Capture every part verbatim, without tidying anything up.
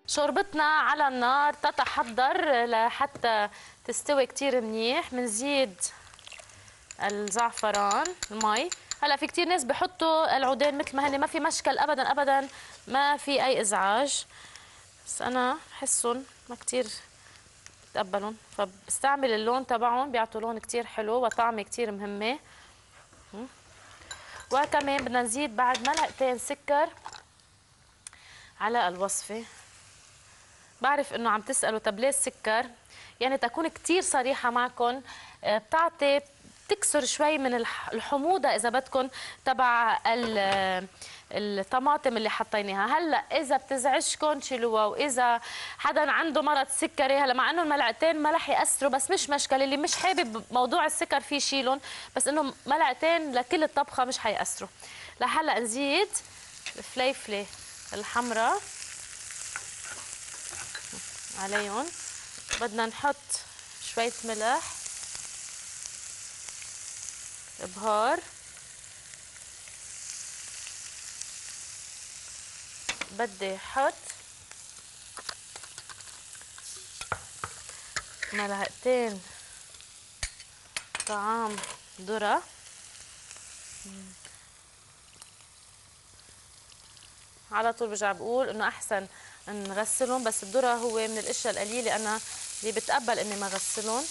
شوربتنا على النار تتحضر لحتى تستوي كتير منيح. بنزيد الزعفران المي. هلا في كتير ناس بحطوا العودين مثل ما هن، ما في مشكل ابدا ابدا، ما في اي ازعاج، بس انا بحسهم ما كتير بتقبلهم، فبستعمل اللون تبعهم، بيعطوا لون كتير حلو وطعمه كتير مهمه. وكمان بدنا نزيد بعد ملعقتين سكر على الوصفه. بعرف انه عم تسالوا طب ليه السكر؟ يعني تكون كتير صريحه معكم، بتعطي بتكسر شوي من الحموضه اذا بدكم تبع الطماطم اللي حطيناها. هلا اذا بتزعجكم شيلوها، واذا حدا عنده مرض سكري، هلا مع انه الملعقتين ما رح ياثروا بس مش مشكله، اللي مش حابب موضوع السكر فيه شيلهم، بس انه ملعقتين لكل الطبخه مش حيأثروا. لهلا نزيد الفليفله الحمراء عليهم. بدنا نحط شوية ملح، بهار، بدي احط ملعقتين طعام ذرة، على طول برجع بقول انه احسن نغسلهم، بس الذرة هو من الاشياء القليلة انا اللي بتقبل اني ما غسلهم.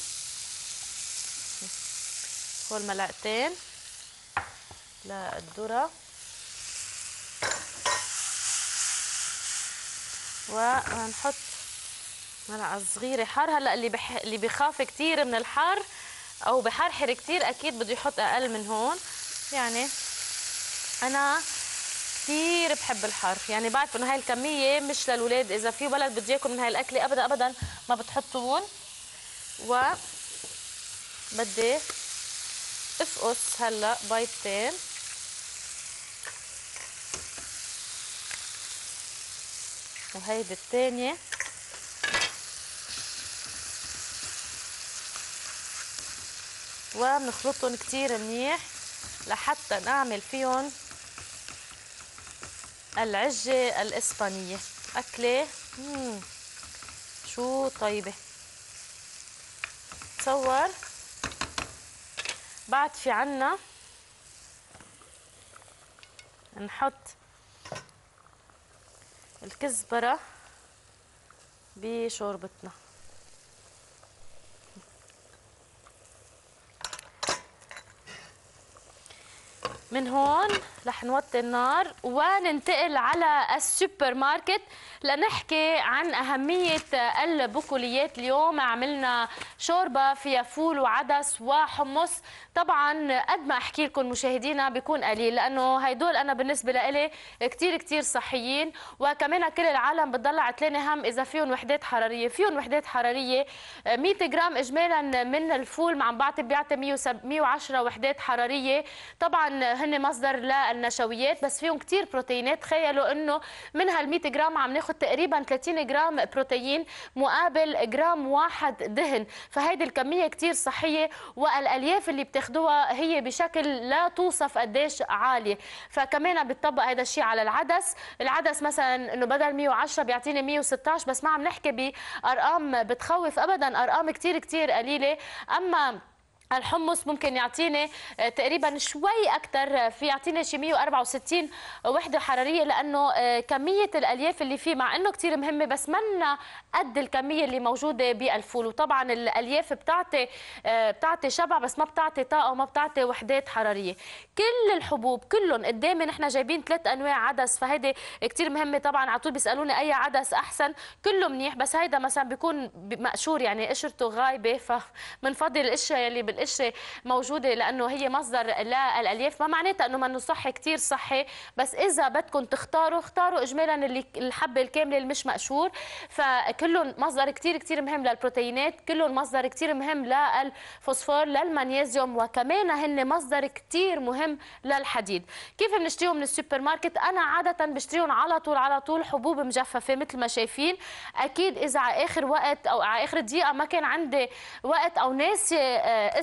هول ملعقتين للذرة، وهنحط ملعقة صغيرة حار. هلا اللي بح... اللي بخاف كثير من الحار او بحرحر كثير اكيد بده يحط اقل من هون. يعني انا كثير بحب الحار، يعني بعرف انه هاي الكميه مش للولاد، اذا في ولد بده ياكل من هاي الاكله ابدا ابدا ما بتحطون. و بدي افقص هلا بيضتين، وهيدي الثانيه، وبنخلطهم كثير منيح لحتى نعمل فيهم العجة الإسبانية. أكلة مم. شو طيبة. تصور بعد في عنا نحط الكزبرة بشوربتنا. من هون رح نوطي النار وننتقل على السوبر ماركت لنحكي عن أهمية البقوليات. اليوم عملنا شوربة فيها فول وعدس وحمص. طبعا قد ما أحكي لكم مشاهدينا بيكون قليل، لأنه هيدول أنا بالنسبة لإلي كتير كتير صحيين، وكمان كل العالم بتضل عتلانة هم إذا فيهم وحدات حرارية. فيهم وحدات حرارية مية جرام إجمالا من الفول عم بعطي بيعطي مية وعشرة وحدات حرارية. طبعا هن مصدر للنشويات بس فيهم كتير بروتينات. تخيلوا انه من هال مية جرام عم ناخذ تقريبا ثلاثين جرام بروتين مقابل جرام واحد دهن، فهيدي الكميه كتير صحيه، والالياف اللي بتاخدوها هي بشكل لا توصف قديش عاليه. فكمان بتطبق هذا الشيء على العدس. العدس مثلا انه بدل مية وعشرة بيعطيني مية وستة عشر، بس ما عم نحكي بارقام بتخوف ابدا، ارقام كتير كتير قليله. اما الحمص ممكن يعطيني تقريبا شوي اكثر، في يعطيني شي مية وأربعة وستين وحده حراريه، لانه كميه الالياف اللي فيه مع انه كثير مهمه بس منا قد الكميه اللي موجوده بالفول. وطبعا الالياف بتعطي بتعطي شبع بس ما بتعطي طاقه وما بتعطي وحدات حراريه. كل الحبوب كلهم قدامي، نحن جايبين ثلاث انواع عدس، فهيدي كثير مهمه. طبعا على طول بيسالوني اي عدس احسن، كله منيح، بس هيدا مثلا بيكون مقشور يعني قشرته غايبه، فبنفضل القشره يلي القشره موجوده لانه هي مصدر للالياف. ما معناتها انه منه صحي، كثير صحي، بس اذا بدكم تختاروا اختاروا اجمالا اللي الحبه الكامله اللي مش مقشور. فكلهم مصدر كثير كثير مهم للبروتينات، كلهم مصدر كثير مهم للفوسفور للمغنيسيوم، وكمان هن مصدر كثير مهم للحديد. كيف بنشتريهم من السوبر ماركت؟ انا عاده بشتريهم على طول على طول حبوب مجففه مثل ما شايفين. اكيد اذا على اخر وقت او على اخر دقيقه ما كان عندي وقت او ناسي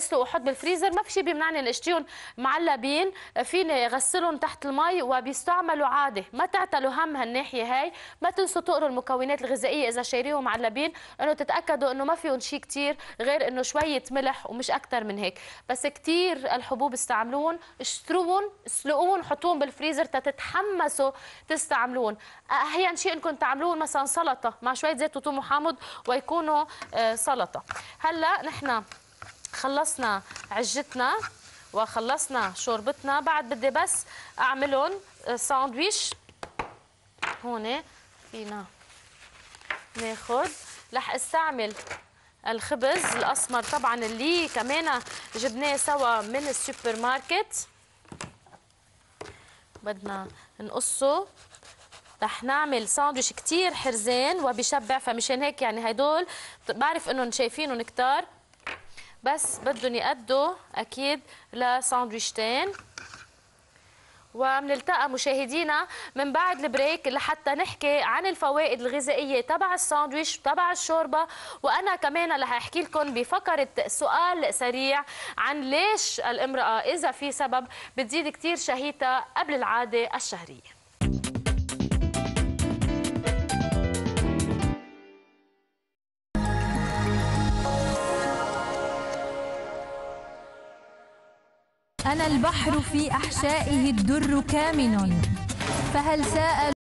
اسلق واحط بالفريزر، ما في شيء بيمنعني اني اشتريهم معلبين، فيني غسلهم تحت المي وبيستعملوا عادي، ما تعتلوا هم هالناحيه هاي. ما تنسوا تقروا المكونات الغذائيه اذا شايريهم معلبين، انه تتاكدوا انه ما فيهم شيء كثير غير انه شويه ملح ومش اكثر من هيك. بس كثير الحبوب استعملوهم، اشتروهم، اسلقوهم، حطوهم بالفريزر تتحمسوا تستعملوهم. احيانا شيء انكم تعملوهم مثلا سلطه مع شويه زيت وثوم وحامض ويكونوا سلطه. هلا نحن خلصنا عجتنا وخلصنا شوربتنا، بعد بدي بس اعملهم ساندويش. هون فينا ناخذ، رح استعمل الخبز الاسمر طبعا اللي كمان جبناه سوا من السوبر ماركت، بدنا نقصه. رح نعمل ساندويش كتير حرزين وبشبع، فمشان هيك يعني هدول بعرف انهم شايفينهم كتار، بس بدهم يأدوا اكيد لساندويشتين. ومنلتقى مشاهدينا من بعد البريك لحتى نحكي عن الفوائد الغذائيه تبع الساندويش وتبع الشوربه، وانا كمان رح احكي لكم بفقره سؤال سريع عن ليش الامراه اذا في سبب بتزيد كثير شهيتها قبل العاده الشهريه. أنا البحر في أحشائه الدر كامن، فهل ساء